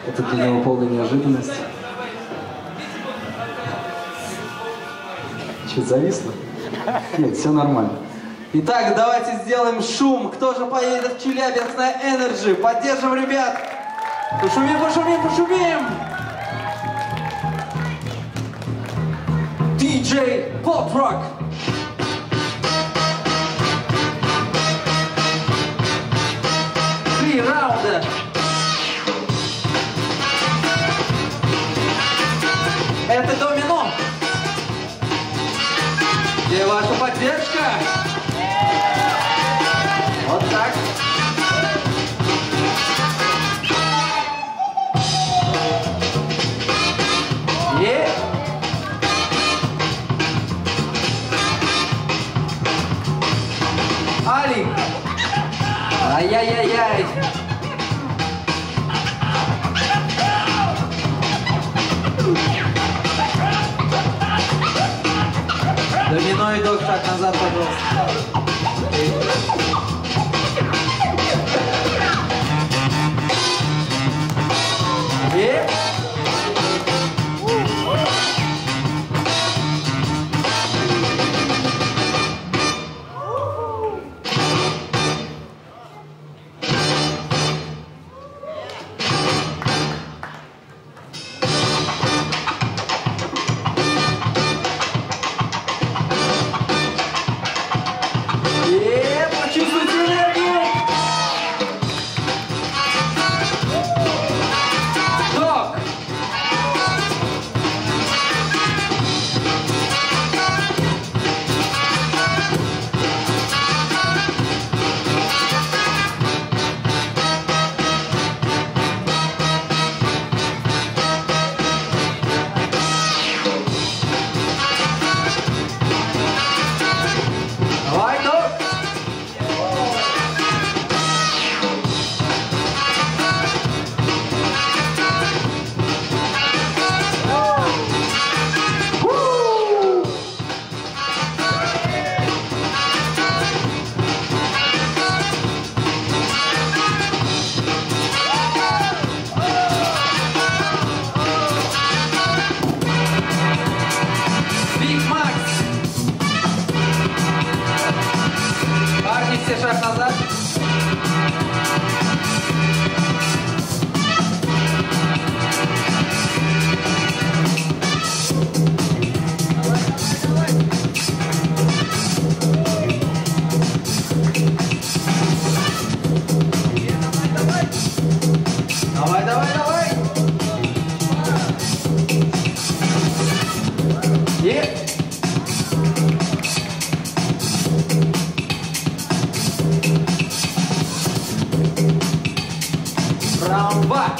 Это для него полная неожиданность. Что, зависло? Нет, все нормально. Итак, давайте сделаем шум. Кто же поедет в Челябинск на Energy? Поддержим ребят. Пошумим, пошумим, пошумим. DJ Pop Rock. Три раунда. Это домино. Где ваша поддержка? Вот так. И... Али. Ай-яй-яй-яй. Домино и дог, шаг назад, пожалуйста. И... почувствуйте энергию! Док! Давай, док! Big Max! Парни, все шаг назад. Давай, давай, давай! И... Раунд 2.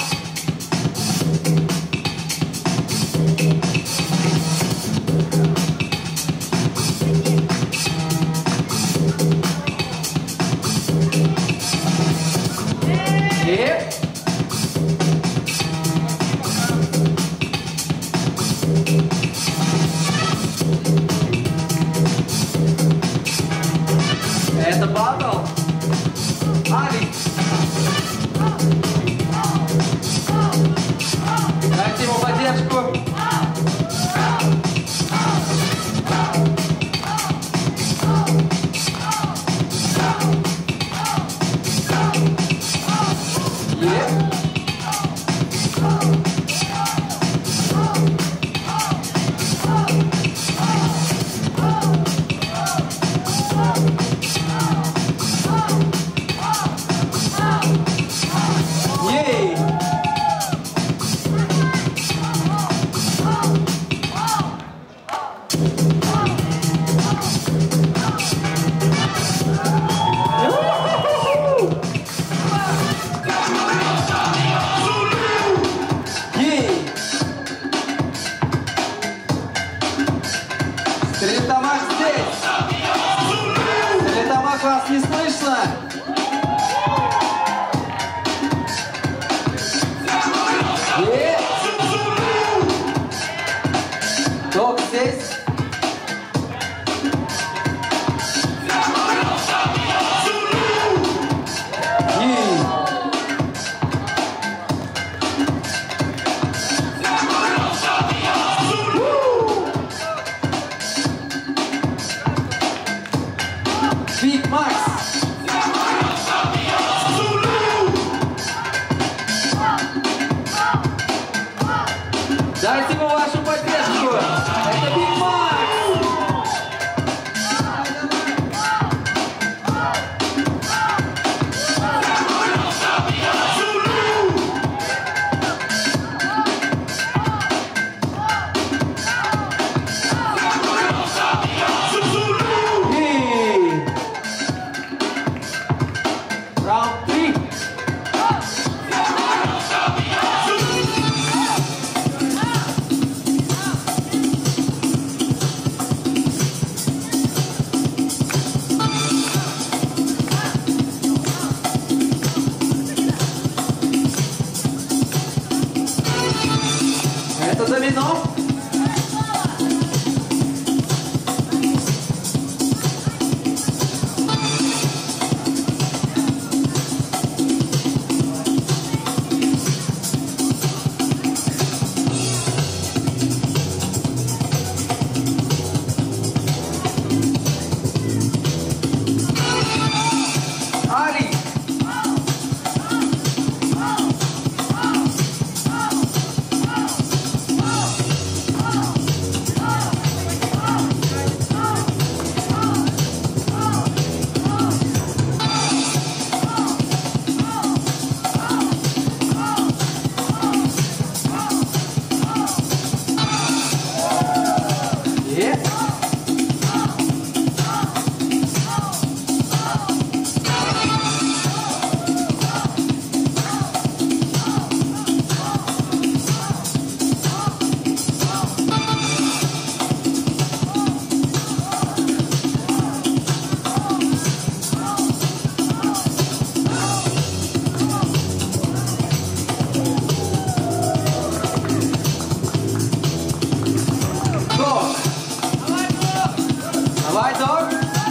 И... Это батл. Али. Дайте ему поддержку. Спасибо за вашу поддержку. Это Big Max. Раунд 3. Это домино. Али. Давай, Дог!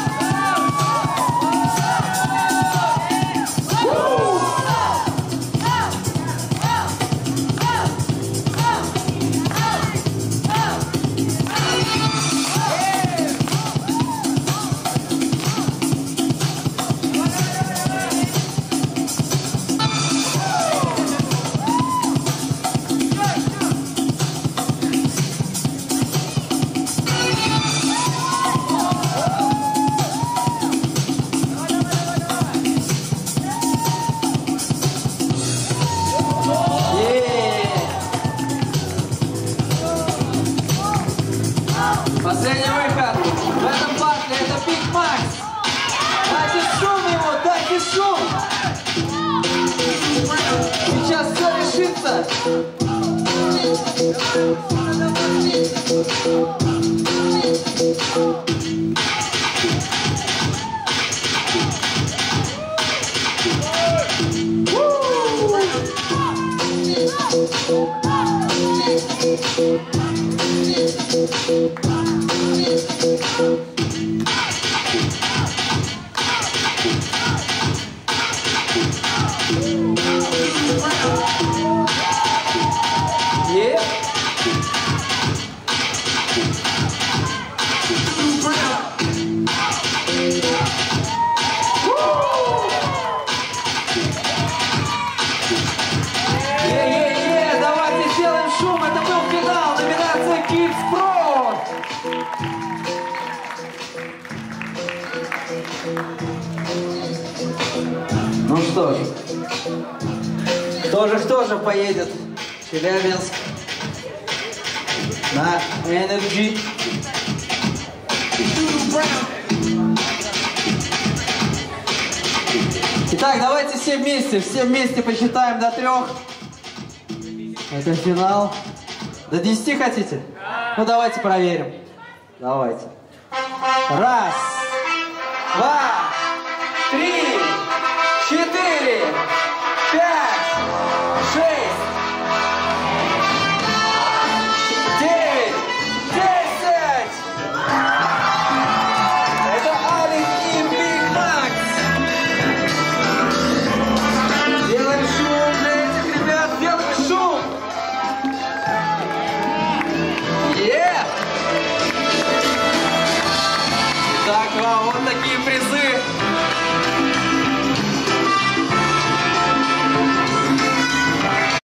Последний выход в этом батле — это Big Max. Дайте шум ему, дайте шум. Сейчас все решится. Давайте сделаем шум, это был финал, номинация Kids Pro. Ну что ж, кто же поедет в Челябинск на Energy? Итак, давайте все вместе посчитаем до 3. Это финал. До 10 хотите? Ну давайте проверим. Давайте. 1, 2, 3, 4, 5, 6, 9, 10. Это Алик и Big Max. Делаем шум для этих ребят, делаем шум. Так, вот такие призы.